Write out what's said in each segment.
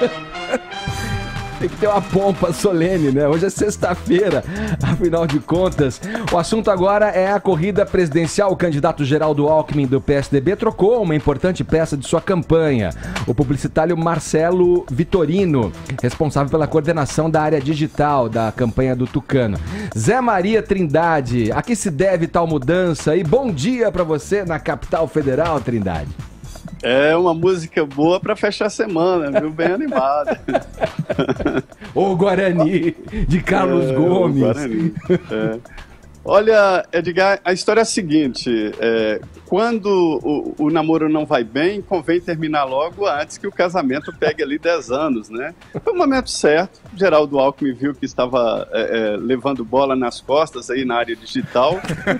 Tem que ter uma pompa solene, né? Hoje é sexta-feira, afinal de contas. O assunto agora é a corrida presidencial. O candidato Geraldo Alckmin do PSDB trocou uma importante peça de sua campanha. O publicitário Marcelo Vitorino, responsável pela coordenação da área digital da campanha do Tucano. Zé Maria Trindade, a que se deve tal mudança? E bom dia pra você na capital federal, Trindade. É uma música boa para fechar a semana, viu? Bem animada. O Guarani, de Carlos Gomes. O Guarani. Olha, Edgar, a história é a seguinte, quando o namoro não vai bem, convém terminar logo antes que o casamento pegue ali 10 anos, né? Foi o momento certo, Geraldo Alckmin viu que estava levando bola nas costas aí na área digital,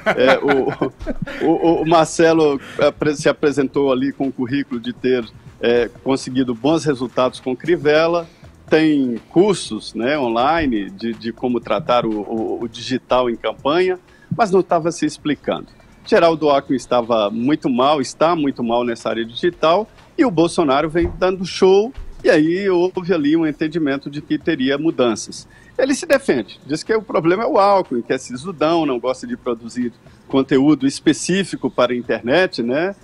o Marcelo se apresentou ali com o currículo de ter conseguido bons resultados com Crivella, tem cursos, né, online de como tratar o digital em campanha, mas não estava se explicando. Geraldo Alckmin estava muito mal, está muito mal nessa área digital, e o Bolsonaro vem dando show, e aí houve ali um entendimento de que teria mudanças. Ele se defende, diz que o problema é o Alckmin, que é sisudão, não gosta de produzir conteúdo específico para a internet, né?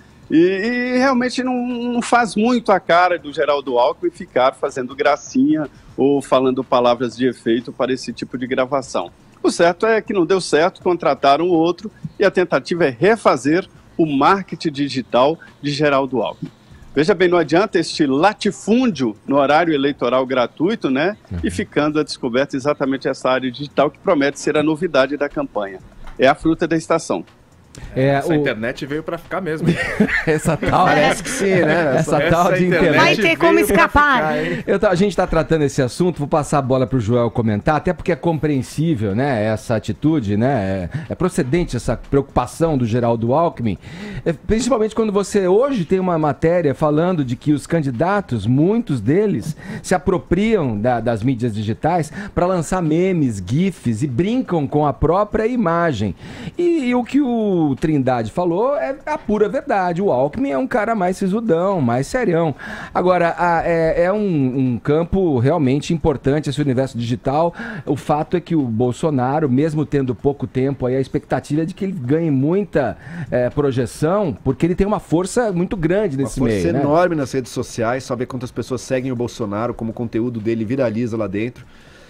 E realmente não faz muito a cara do Geraldo Alckmin ficar fazendo gracinha ou falando palavras de efeito para esse tipo de gravação. O certo é que não deu certo, contrataram o outro e a tentativa é refazer o marketing digital de Geraldo Alckmin. Veja bem, não adianta este latifúndio no horário eleitoral gratuito, né? E ficando a descoberta exatamente essa área digital que promete ser a novidade da campanha. É a fruta da estação. Essa internet veio pra ficar mesmo. Essa tal, Parece que sim, né? Essa tal de internet. Vai ter como escapar. A gente tá tratando esse assunto, vou passar a bola pro Joel comentar, até porque é compreensível, né, essa atitude, né, é procedente essa preocupação do Geraldo Alckmin, principalmente quando você hoje tem uma matéria falando de que os candidatos, muitos deles, se apropriam das mídias digitais para lançar memes, gifs e brincam com a própria imagem. E o que o Trindade falou é a pura verdade. O Alckmin é um cara mais sisudão, mais serião. Agora, é um campo realmente importante esse universo digital. O fato é que o Bolsonaro, mesmo tendo pouco tempo, aí a expectativa é de que ele ganhe muita projeção, porque ele tem uma força muito grande nesse meio. Uma força enorme nas redes sociais, só ver quantas pessoas seguem o Bolsonaro, como o conteúdo dele viraliza lá dentro.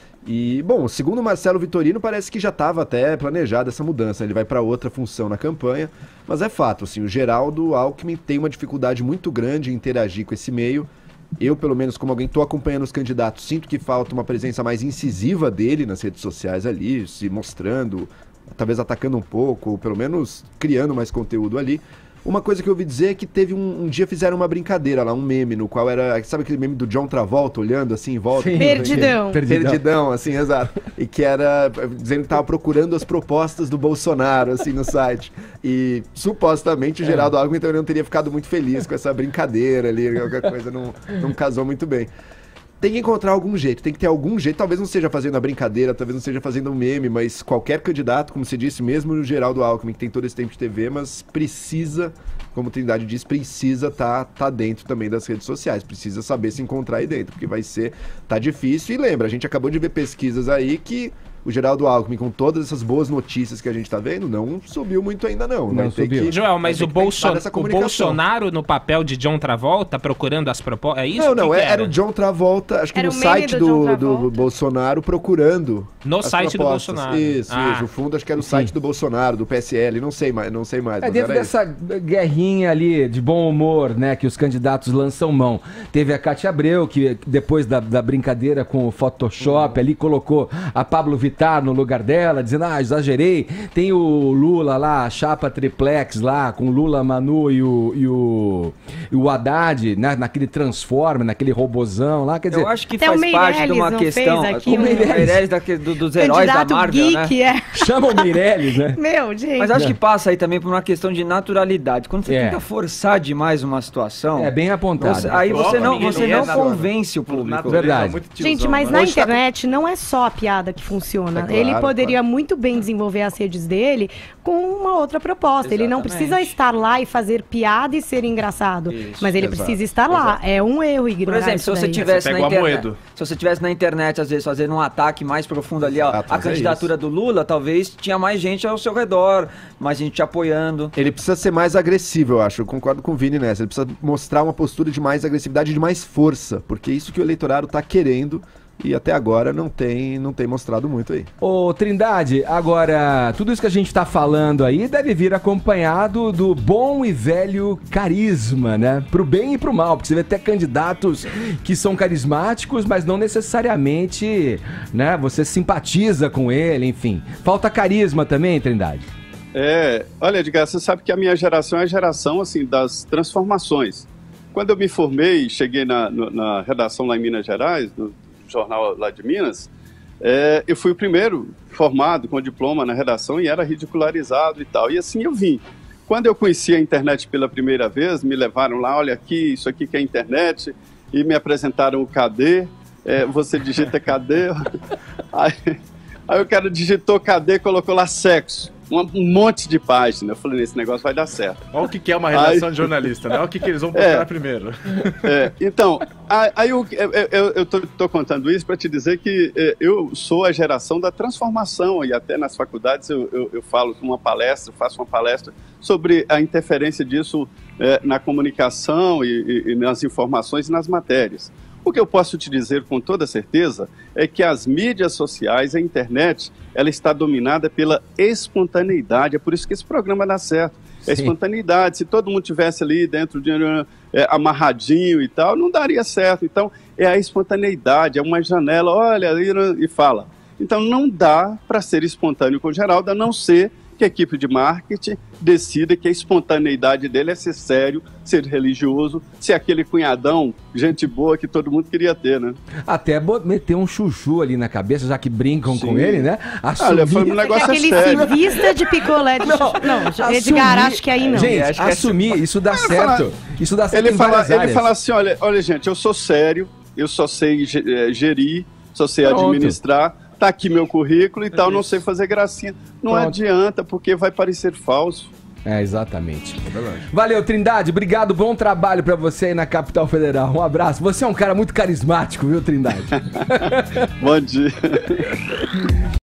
E, bom, segundo o Marcelo Vitorino, parece que já estava até planejada essa mudança. Ele vai para outra função na campanha, mas é fato, assim, o Geraldo Alckmin tem uma dificuldade muito grande em interagir com esse meio. Eu, pelo menos, como alguém estou acompanhando os candidatos, sinto que falta uma presença mais incisiva dele nas redes sociais ali, se mostrando, talvez atacando um pouco, ou pelo menos criando mais conteúdo ali. Uma coisa que eu ouvi dizer é que teve um dia fizeram uma brincadeira lá, um meme, no qual era, sabe aquele meme do John Travolta olhando assim em volta? Sim, Perdidão, assim, exato. E que era dizendo que estava procurando as propostas do Bolsonaro, assim, no site. E supostamente o Geraldo Alckmin também não teria ficado muito feliz com essa brincadeira ali, qualquer coisa não casou muito bem. Tem que encontrar algum jeito, tem que ter algum jeito, talvez não seja fazendo a brincadeira, talvez não seja fazendo um meme, mas qualquer candidato, como você disse, mesmo o Geraldo Alckmin, que tem todo esse tempo de TV, mas precisa, como a Trindade diz, precisa tá dentro também das redes sociais, precisa saber se encontrar aí dentro, porque tá difícil. E lembra, a gente acabou de ver pesquisas aí que o Geraldo Alckmin, com todas essas boas notícias que a gente tá vendo, não subiu muito ainda não. Não subiu. Joel, mas o Bolsonaro no papel de John Travolta procurando as propostas, é isso? Não, era o John Travolta, acho que no site do Bolsonaro procurando no site propostas. Do Bolsonaro. Isso, o fundo acho que era o site do Bolsonaro, do PSL, não sei mais. Dentro dessa guerrinha ali de bom humor, né, que os candidatos lançam mão. Teve a Cátia Abreu, que depois da brincadeira com o Photoshop ali, colocou a Pablo Vittar no lugar dela, dizendo, exagerei. Tem o Lula lá, a chapa triplex lá, com Lula, Manu e o Haddad, né, naquele Transformer, naquele robozão lá, quer dizer... Eu acho que faz parte de uma questão... O Meirelles dos heróis da Marvel, geek, né? Chama o Meirelles, né? Meu, gente. Mas acho que passa aí também por uma questão de naturalidade. Quando você tenta forçar demais uma situação... É bem apontado. Aí você não convence o público. Verdade. Gente, mas na internet não é só a piada que funciona. funciona. Claro, ele poderia muito bem desenvolver as redes dele com uma outra proposta. Exatamente. Ele não precisa estar lá e fazer piada e ser engraçado. Isso. Mas ele precisa estar lá. É um erro ignorar. Por exemplo, se você tivesse na internet, às vezes, fazendo um ataque mais profundo ali, ó, a candidatura do Lula, talvez tinha mais gente ao seu redor, mais gente te apoiando. Ele precisa ser mais agressivo, eu acho. Eu concordo com o Vini nessa. Ele precisa mostrar uma postura de mais agressividade, de mais força, porque é isso que o eleitorado tá querendo. E até agora não tem mostrado muito aí. Ô, Trindade, agora, tudo isso que a gente tá falando aí deve vir acompanhado do bom e velho carisma, né? Pro bem e pro mal, porque você vê até candidatos que são carismáticos, mas não necessariamente, né? Você simpatiza com ele, enfim. Falta carisma também, Trindade? Olha, Edgar, você sabe que a minha geração é a geração, assim, das transformações. Quando eu me formei, cheguei na redação lá em Minas Gerais, jornal lá de Minas, eu fui o primeiro formado com diploma na redação e era ridicularizado e tal. E assim eu vim. Quando eu conheci a internet pela primeira vez, me levaram lá, olha aqui, isso aqui que é a internet, e me apresentaram o KD. Você digita KD. Aí o cara digitou KD e colocou lá sexo. Um monte de página. Eu falei, esse negócio vai dar certo. Olha o que é uma redação de jornalista, né? Olha o que eles vão procurar primeiro. Então, aí eu tô contando isso para te dizer que eu sou a geração da transformação, e até nas faculdades eu falo faço uma palestra sobre a interferência disso na comunicação e nas informações e nas matérias. O que eu posso te dizer com toda certeza é que as mídias sociais, a internet, ela está dominada pela espontaneidade. É por isso que esse programa dá certo. É espontaneidade. Se todo mundo tivesse ali dentro de amarradinho e tal, não daria certo. Então, é a espontaneidade, é uma janela, olha ali e fala. Então, não dá para ser espontâneo com o Geraldo, a não ser que a equipe de marketing decida que a espontaneidade dele é ser sério, ser religioso, ser aquele cunhadão, gente boa que todo mundo queria ter, né? Até meter um chuchu ali na cabeça, já que brincam com ele, né? Olha, foi um negócio aquele sério. Cientista de picolé de chuchu. Não, Edgar, acho que aí não. Gente, assumir, isso dá certo. Isso dá certo ele fala assim, olha, gente, eu sou sério, eu só sei gerir, só sei administrar. Tá aqui meu currículo e tal, não sei fazer gracinha. Não adianta, porque vai parecer falso. Exatamente. Valeu, Trindade. Obrigado, bom trabalho pra você aí na Capital Federal. Um abraço. Você é um cara muito carismático, viu, Trindade? Bom dia.